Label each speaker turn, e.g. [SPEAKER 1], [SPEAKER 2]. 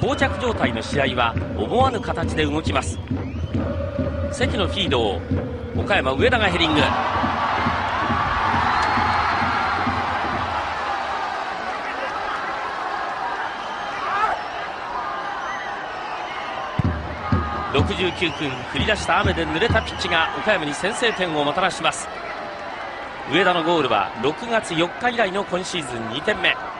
[SPEAKER 1] 膠着状態の試合は思わぬ形で動きます。関のフィードを岡山上田がヘディング。69分、降り出した雨で濡れたピッチが岡山に先制点をもたらします。上田のゴールは6月4日以来の今シーズン2点目。